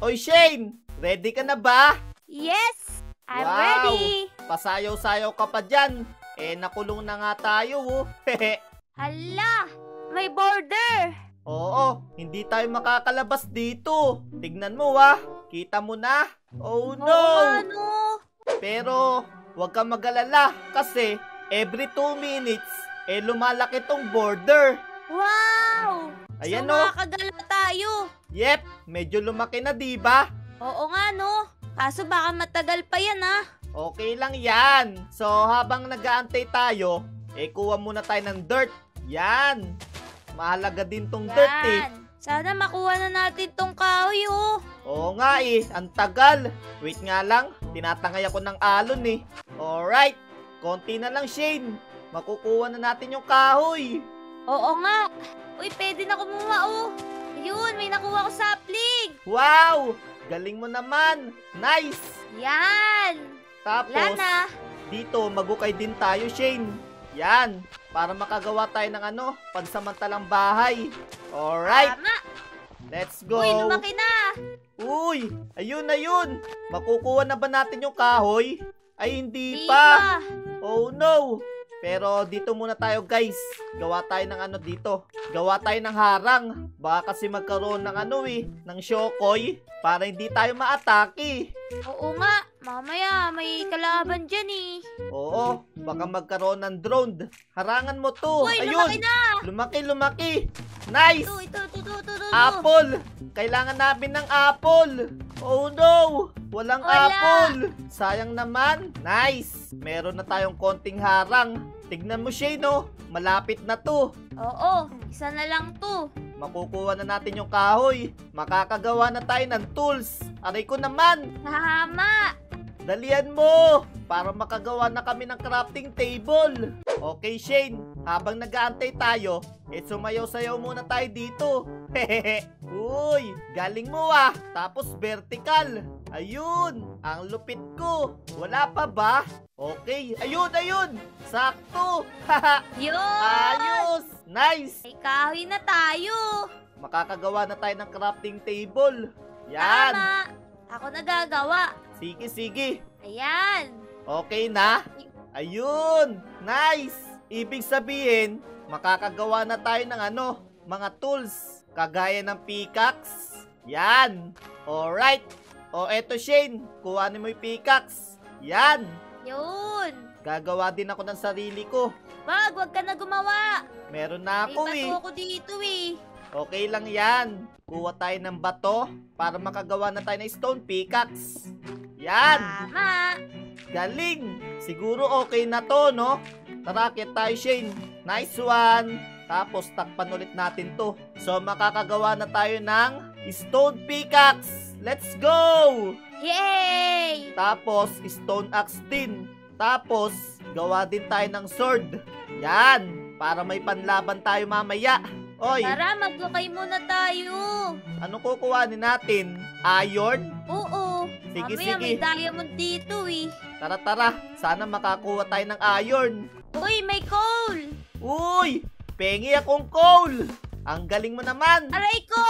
Oy, Shane! Ready ka na ba? Yes! I'm Wow! ready! Pasayaw-sayaw ka pa dyan. Nakulong na nga tayo, oh. Hala! May border! Oo, hindi tayo makakalabas dito. Tignan mo, ah. Kita mo na? Oh, no! Oo, ano? Pero, huwag kang mag-alala kasi every 2 minutes, lumalaki tong border. Wow! Ayan, so, oh. makakagala tayo. Yep, medyo lumaki na, diba? Oo nga, no? Kaso baka matagal pa yan, ah. Okay lang yan. So, habang nag-aantay tayo, kuha muna tayo ng dirt. Yan. Mahalaga din tong dirt, eh. Yan. Sana makuha na natin tong kahoy, oh. Oo nga, ang tagal. Wait nga lang, tinatangay ako ng alon, eh. Alright, konti na lang, Shane. Makukuha na natin yung kahoy. Oo nga. Uy, pwede na kumuha, oh. Ayun, may nakuha ko sapling. Wow! Galing mo naman. Nice! Yan. Tapos, Lana. dito, magukay din tayo, Shane. Yan, para makagawa tayo ng pansamantalang bahay. Alright, Tama. let's go. Uy, lumaki na. Uy, ayun. Makukuha na ba natin yung kahoy? Ay, hindi Di pa. pa. Oh no. Pero dito muna tayo, guys. Gawa tayo ng dito. Gawa tayo ng harang. Baka kasi magkaroon ng ng shokoy para hindi tayo ma-atake. Oo nga. Mamaya, may kalaban dyan, eh. Oo, baka magkaroon ng drone. Harangan mo to. Uy, Ayun. lumaki na. Lumaki. Nice. Ito. Apple. Kailangan namin ng apple. Oh no. Walang Wala. apple. Sayang naman. Nice. Meron na tayong konting harang. Tignan mo, Shane, oh. Malapit na to. Oo, isa na lang to. Makukuha na natin yung kahoy. Makakagawa na tayo ng tools. Aray ko naman. Tama. Dalian mo! Para makagawa na kami ng crafting table. Okay, Shane. Habang nag-aantay tayo, sumayaw-sayaw muna tayo dito. Hehehe. Uy, galing mo, ah. Tapos vertical. Ayun, ang lupit ko. Wala pa ba? Okay, ayun. Sakto. Haha. Yun. Ayos. Nice. May kahoy na tayo. Makakagawa na tayo ng crafting table. Yan. Tama. Ako nagagawa. Sige. Ayan. Okay na? Ayun! Nice! Ibig sabihin, makakagawa na tayo ng mga tools. Kagaya ng pickaxe. Yan! Alright! O eto, Shane, kuhanin mo yung pickaxe. Yan! Yun. Gagawa din ako ng sarili ko. Wag ka na gumawa. Meron na May ako, bato ako dito, eh. Okay lang yan. Kuha tayo ng bato para makagawa na tayo ng stone pickaxe. Yan! Tama. Galing! Siguro okay na to, no? Tara, akit tayo, Shane. Nice one! Tapos, takpan ulit natin to. So, makakagawa na tayo ng stone pickaxe. Let's go! Yay! Tapos, stone axe din. Tapos, gawa din tayo ng sword. Yan! Para may panlaban tayo mamaya. Oy! Tara, maglukay muna tayo. Anong kukuhanin natin? Iron? Oo. Sige, Mamaya sige. may diamond dito, eh. Tara. Sana makakuha tayo ng iron. Uy, may coal. Uy! Pengi akong coal! Ang galing mo naman! Aray ko!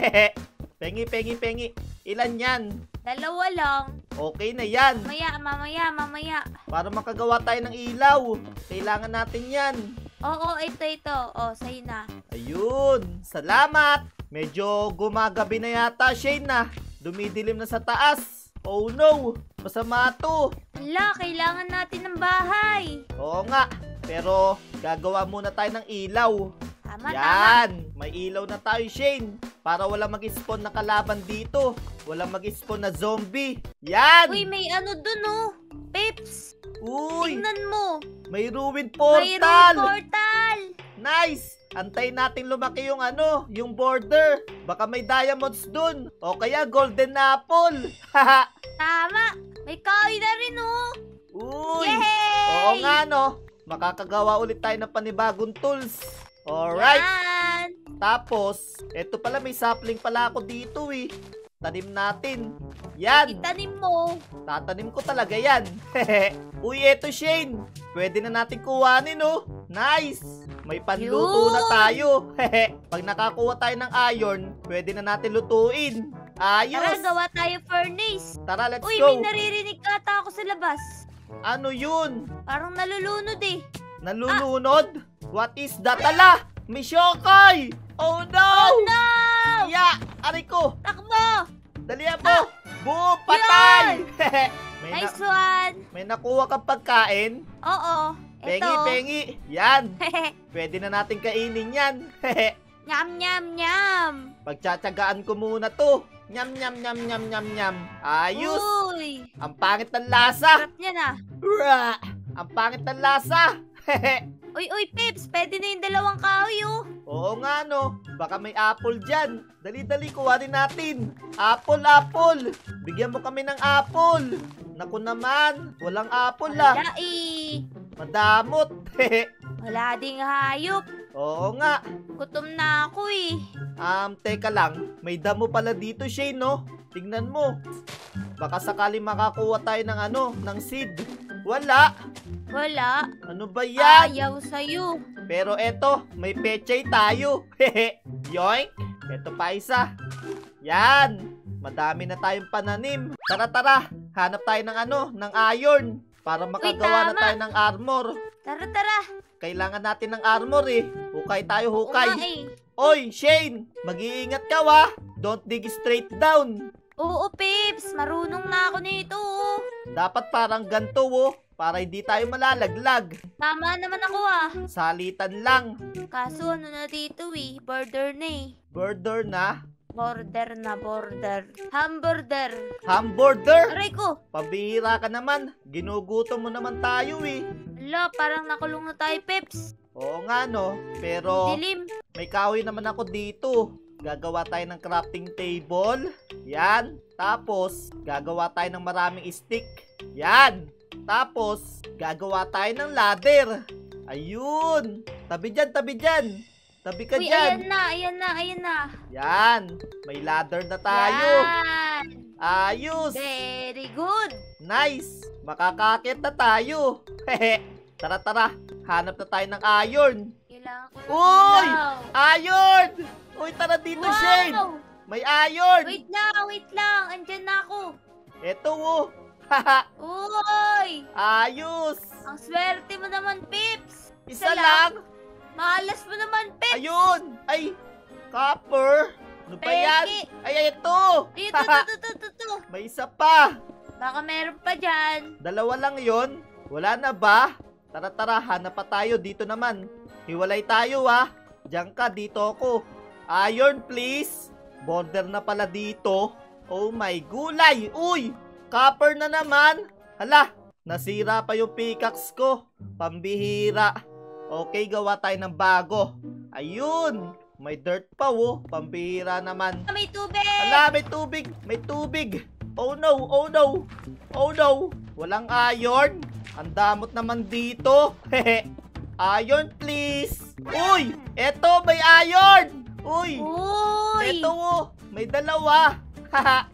pengi. Ilan yan? 2 lang. Okay na yan. Mamaya. Para makagawa tayo ng ilaw. Kailangan natin yan. Oo, ito. Oh, sa'yo na. Ayun! Salamat! Medyo gumagabi na yata, Shane, na. Dumidilim na sa taas. Oh no! Masama to. Hala, kailangan natin ng bahay. Oo nga. Pero gagawa muna tayo ng ilaw. Tama. Yan! May ilaw na tayo, Shane. Para wala mag-spawn na kalaban dito. Wala mag-spawn na zombie. Yan! Uy, may dun, oh. Peps, Uy! tingnan mo. May ruined May portal! portal. Nice! Antayin natin lumaki yung yung border. Baka may diamonds dun. O kaya golden apple. Haha! Tama. May kahoy na rin, oh. Uy! Yay! Oo nga, no? Makakagawa ulit tayo ng panibagong tools. Alright! Yan. Tapos, eto pala, may sapling pala ako dito, eh. Tanim natin. Yan! Itanim mo. Tatanim ko talaga yan. Uy, eto, Shane. Pwede na natin kuhanin, oh. Nice! May panluto na tayo. Pag nakakuha tayo ng iron, pwede na natin lutuin. Tara, Ayos! gawa tayo furnace. Tara, let's Uy, go! may naririnig ata ako sa labas. Ano yun? Parang nalulunod eh. Nalulunod? What is that? Ala! May shokoy! Oh no! Oh no! Yeah! Aray ko! Takbo! Dalihan mo! Boom! Patay! may, Nice one! may nakuha kang pagkain? Oo. Pengi, Ito. pengi! Yan! Pwede na natin kainin yan! Nyam, nyam, nyam. Pagtsatsagaan ko muna to! Nyam, nyam, nyam, nyam, nyam, nyam! Ayos! Uy! Ang pangit ng lasa! Sarap niya na. Ura! Ang pangit ng lasa! Uy, Pips, pwede na yung dalawang kahoy, oh. Oo nga no, baka may apple dyan. Dali-dali, kuhanin natin. Apple, apple. Bigyan mo kami ng apple. Naku naman, walang apple Wala eh. Madamot. Wala ding hayop. Oo nga. Gutom na ako eh. Teka lang, may damo pala dito, Shane, no? Tingnan mo. Baka sakali makakuha tayo ng ng seed. Wala. Wala. Ano ba yan? Ayaw sa'yo. Pero eto, may pechay tayo. Yoink! Eto pa isa. Yan! Madami na tayong pananim. Tara, tara! Hanap tayo ng ng iron. Para makagawa na tama. tayo ng armor. Tara, tara. Kailangan natin ng armor eh. Hukay tayo, Oo nga hukay. eh. Oy, Shane! Mag-iingat ka wa! Don't dig straight down. Oo, Pips. Marunong na ako nito, oh. Dapat parang ganto, oh. Para hindi tayo malalaglag. Tama naman ako ah. Salitan lang. Kaso ano na dito eh. Border na eh. Border na. Border na, border. Hamburger. Hamburger! Aray ko. Pabihira ka naman. Ginugutom mo naman tayo eh. Ala, parang nakulong na tayo, Pips. Oo nga no. Pero Dilim. may kahoy naman ako dito. Gagawa tayo ng crafting table. Yan. Tapos, gagawa tayo ng maraming stick. Yan. Tapos, gagawa tayo ng ladder. Ayun. Tabi dyan, tabi dyan. Tabi ka Uy, dyan. ayan na, ayan na, ayan na. Yan. May ladder na tayo. Yan. Ayos. Very good. Nice. Makakakit na tayo. Hehe. Tara, tara. Hanap na tayo ng iron. Kailangan ko ng Uy! ilaw. Iron! Uy, tara dito, Shane. Wow! May iron. Wait lang. Andyan na ako. Eto, oh. Haha. Uy! Ayos. Ang swerte mo naman, Pips. Isa lang. Malas mo naman, Pips. Ayun. Ay, copper. Ano ba yan? Peki. Ay, ito. Ay, ito. May isa pa. Baka meron pa dyan. Dalawa lang yon. Wala na ba? Tara, tara. Hanap pa tayo. Dito naman. Hiwalay tayo, ah. Diyan ka. Dito ako. Iron, please. Border na pala dito. Oh my gulay. Uy, copper na naman. Hala, nasira pa yung pickaxe ko. Pambihira. Okay, gawa tayo ng bago. Ayun. May dirt pa, oh. Pambihira naman. May tubig. Hala, may tubig. May tubig. Oh no, oh no. Oh no. Walang iron. Ang damot naman dito. Hehe. Iron, please. Uy, eto, may iron. Uy, Uy. eto, oh. May dalawa. Haha.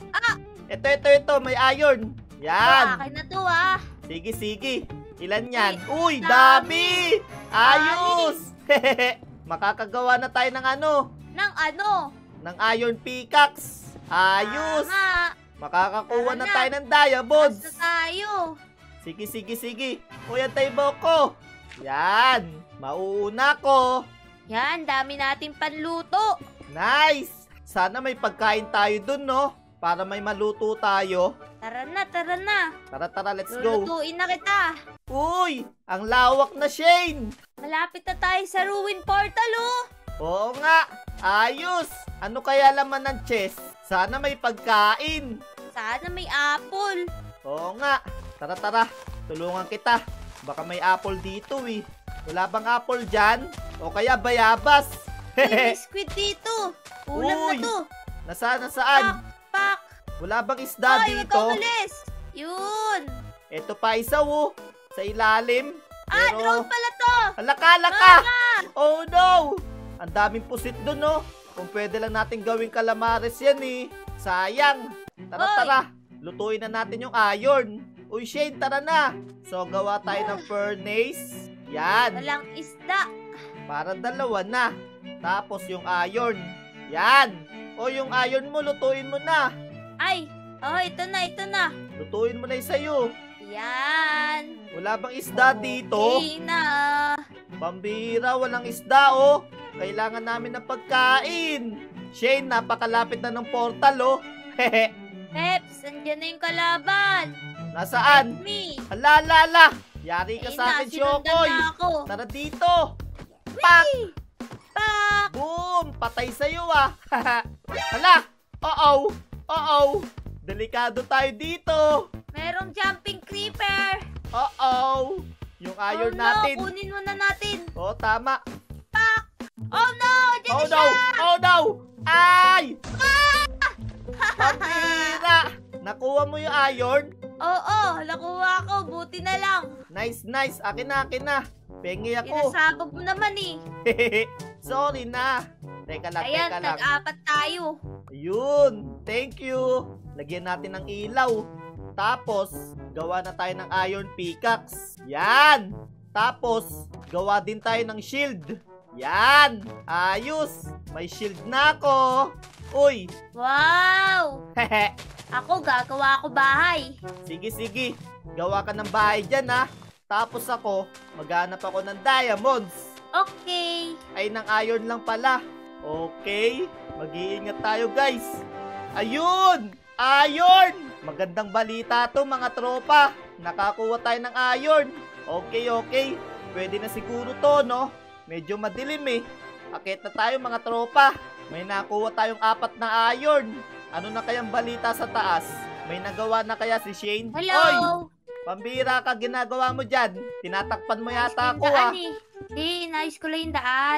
Ito, may iron. Yan. Akin na to, ah. Sige, sige. Ilan yan? Uy, Uy, dami. Ayos. Hehehe. Makakagawa na tayo ng Nang ano? ng iron pickaxe. Ayos. Tama. Makakakuha Tara na na. tayo ng diamonds. Basta tayo. Sige, sige, sige. Uy, antay mo ko. Yan. Mauuna ko. Yan, dami natin panluto. Nice. Sana may pagkain tayo dun, no? Para may maluto tayo. Tara na, tara na. Tara, tara, let's go. Lulutuin na kita. Uy, ang lawak na, Shane. Malapit na tayo sa ruin portal, oh. Oo nga. Ayos. Ano kaya laman ng chest? Sana may pagkain. Sana may apple. Oo nga. Tara, tara. Tulungan kita. Baka may apple dito, eh. Wala bang apple dyan? O kaya bayabas? Uy, may squid dito. Ulam Uy. na to. Nasaan? Pak. Wala bang isda Ay, wag dito? kang umalis. Yun. Ito pa isa, oh. Sa ilalim. Drone pala to. Alaka! Oh no! Ang daming pusit dun, no? Kung pwede lang natin gawing calamares yan, eh. Sayang. Tara, Oy. tara. Lutuin na natin yung iron. Uy, Shane, tara na. So, gawa tayo ng furnace. Yan. Walang isda. Para dalawa na. Tapos yung iron. Yan. O, yung iron mo, lutuin mo na. Ay, oh, ito na. Lutuin mo na yung sa'yo. Yan. Wala bang isda dito? Okay na. Pambira, walang isda, oh. Kailangan namin ng pagkain. Shane, napakalapit na ng portal, oh. Hehe. Peps, andyan na yung kalaban. Nasaan? Me. Ala. Yari ka sa akin, sinundan Shokoy. na ako. Tara dito. Pak! Pak! Boom! Patay sa'yo, ah. Hala! Uh-oh. Delikado tayo dito. Merong jumping creeper. Uh-oh. Yung iron natin. No, kunin muna natin. Oh, tama. Pak! Oh no! Diyan na Oh no! siya! Oh no! Ay! Pambira! Nakuha mo yung iron? Oo, nakuha ko. Buti na lang. Nice. Akin na. Pengi ako. Pinasabog mo naman eh. Sorry na. Teka lang. Ayan, tag-apat tayo. Ayun. Thank you. Lagyan natin ng ilaw. Tapos, gawa na tayo ng iron pickaxe. Yan. Tapos, gawa din tayo ng shield. Yan. Ayos. May shield na ako. Uy. Wow! Hehe. Ako, gagawa ako bahay. Sige. Gawa ka ng bahay dyan, ha. Tapos ako, maghanap ako ng diamonds. Okay. Ay, ng iron lang pala. Okay. Mag-iingat tayo, guys. Ayun! Iron! Magandang balita to, mga tropa. Nakakuha tayo ng iron. Okay. Pwede na siguro to, no? Medyo madilim, eh. Akit na tayo, mga tropa. May nakuha tayong 4 na iron. Ano na kayang balita sa taas? May nagawa na kaya si Shane? Hello? Oy! Pambira ka, ginagawa mo dyan. Tinatakpan mo yata ako, ah. Hindi, inayos ko lang yung daan.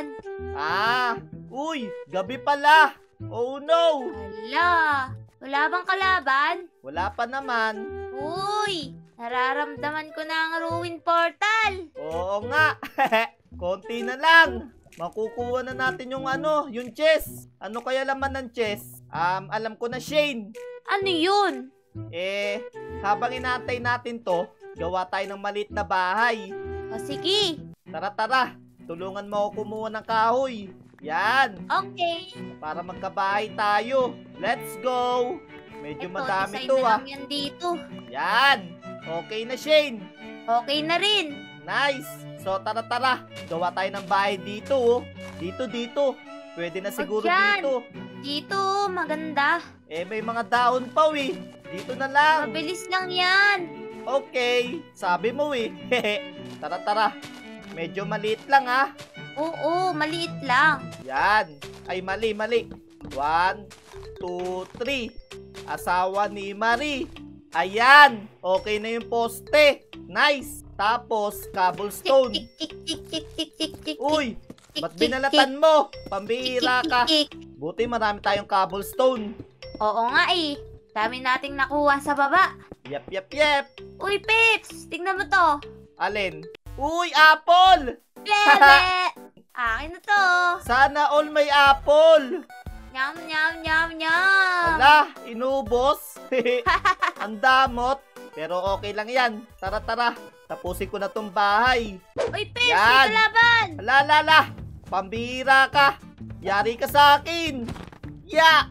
Uy, gabi pala. Oh no. Wala bang kalaban? Wala pa naman. Uy, nararamdaman ko na ang ruin portal. Oo nga. Konti na lang. Makukuha na natin yung yung chest. Ano kaya laman ng chest? Alam ko na, Shane. Ano yun? Habang inaantay natin to, gawa tayo ng maliit na bahay. O sige. Tara. Tulungan mo ako kumuha ng kahoy. Yan. Okay. Para magkabahay tayo. Let's go. Medyo madami design to, na lang yan dito. Yan. Okay na, Shane. Okay na rin. Nice. So, tara. Gawa tayo ng bahay dito, oh. Dito. Pwede na siguro dyan. dito. Dito, maganda. May mga daon pa, eh. Dito na lang. Mabilis lang yan. Okay. Sabi mo, eh. Tara. Medyo maliit lang, ha. Oo, maliit lang. Yan. Ay, mali. 1, 2, 3. Asawa ni Marie. Ayan. Okay na yung poste. Nice. Tapos, cobblestone. Tik. Uy, ba't binalatan mo? Pambihira ka. Buti marami tayong cobblestone. Oo nga eh. Dami nating nakuha sa baba. Yep. Uy, Pips! Tingnan mo to. Alin? Uy, apple! Bebe! Akin na to. Sana all may apple. Nyam. Wala, inubos. Ang damot. Pero okay lang yan. Tara. Tapusin ko na tong bahay. Uy, Pips! Yan. May kalaban! Ala. Pambihira ka. Yari ka sa akin. Ya.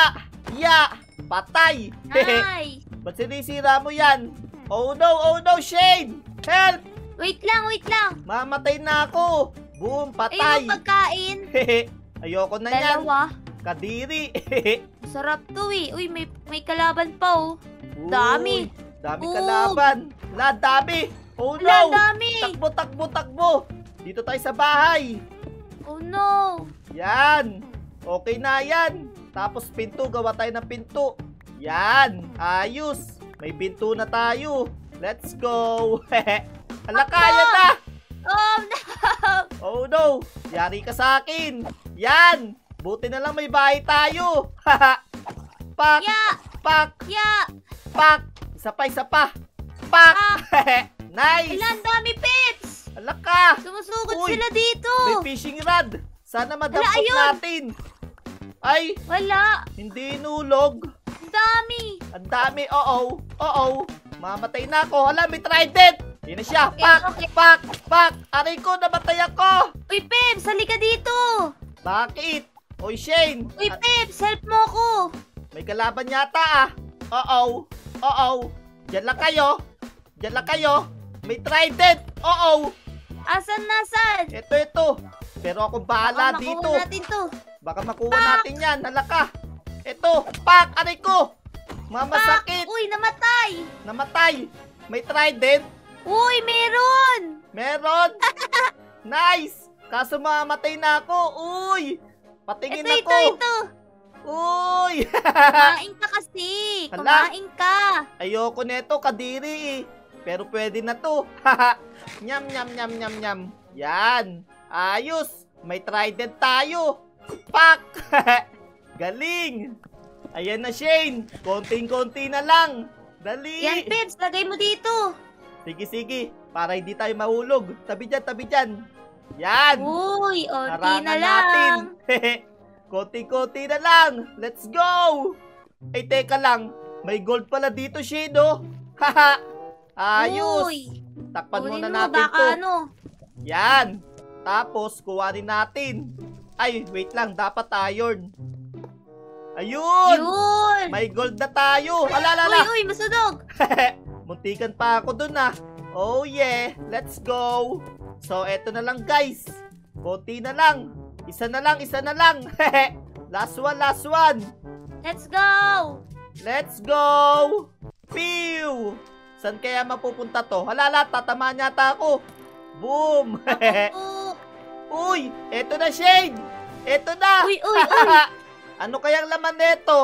Patay. Nice! Ba't sinisira mo yan? Oh no, Shane! Help! Wait lang. Mamatay na ako. Boom, patay. Ayun, pagkain. Ayoko na yan. Dalawa. Kadiri. Sarap to eh. Uy, may kalaban pa oh. Dami. Dami Boom. kalaban. Dami. Oh no. Dami. Takbo. Dito tayo sa bahay. Oh no. Yan. Okay na yan. Tapos pinto, gawa tayo ng pinto. Yan. Ayos. May pinto na tayo. Let's go. Hala, kaya na. Oh no. Oh no. Yari ka sa akin. Yan. Buti na lang may bahay tayo. Pak. Ya. Pak. Ya. Pak. Isa pa. Pak. Nice. Ilan dami, Pips. Hala ka. Sumusugod Uy, sila dito. May fishing rod. Sana madampot ayun. natin. Ay, Wala. hindi inulog. Ang dami. Ang dami. Oo. Mamatay na ako. Hala, may trident. Yun na siya. Okay. Pak. Aray ko, namatay ako. Uy, Pips, halika dito. Bakit? Oy, Shane. Uy, Peps, help mo ko. May kalaban yata ah. Oo. Oo. Diyan lang kayo. Diyan lang kayo. May trident. Oo. Asan? Ito. Pero akong bahala Baka dito. makuha natin to. Baka makuha natin yan. Halaka. Ito. Pak! Aray ko. Mamasakit. Uy, namatay. Namatay. May trident. Uy, meron. Meron. Nice. Kaso mamamatay na ako. Uy. Patingin ako. Ito. Uy. Kumain ka kasi. Hala. Kumain ka. Ayoko neto. Kadiri eh. Pero pwede na to. Nyam. Yan. Ayos. May trident tayo. Pak. Galing. Ayan na, Shane. Konting-konti na lang. Dali. Yan, Peps, lagay mo dito. Sige. Para hindi tayo mahulog. Tabi dyan. Yan. Uy, onti Harangan na lang. Konti-konti na lang. Let's go. Ay, teka lang. May gold pala dito, Shane, oh. Haha. Ayos. Uy, Takpan muna kunin mo, natin baka to. ano. Yan. Tapos, kuwarin natin. Ay, wait lang. Dapat iron. Ayun. Yun. May gold na tayo. Alalala. Uy, masunog. Muntikan pa ako dun ah. Oh yeah. Let's go. So, eto na lang guys. Konti na lang. Isa na lang. Last one. Let's go. Let's go. Pew. San kaya mapupunta to? Halala, tatamaan yata ako. Boom. Oh. Uy, eto na, Shane. Eto na. Uy. Ano kayang laman nito?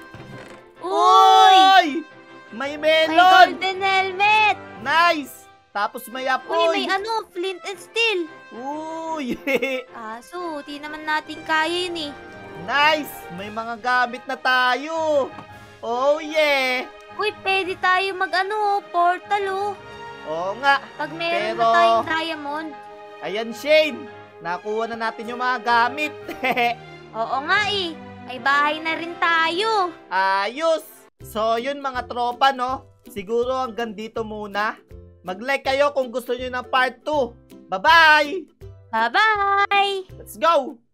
Uy. May May melon. golden helmet. Nice. Tapos may Uy, apoy. may ano, flint and steel. Uy. Kaso, di naman natin kaya yun eh. Nice. May mga gamit na tayo. Oh yeah. Uy, pwede tayo mag-ano, portal oh. Oo nga. Pag meron Pero- na tayong diamond. Ayan, Shane. Nakuha na natin yung mga gamit. Oo nga eh. May bahay na rin tayo. Ayos. So, yun mga tropa, no? Siguro hanggang dito muna. Mag-like kayo kung gusto nyo ng part 2. Bye-bye! Bye-bye! Let's go!